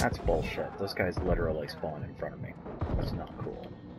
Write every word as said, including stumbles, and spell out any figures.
That's bullshit. Those guys literally spawn in front of me. That's not cool.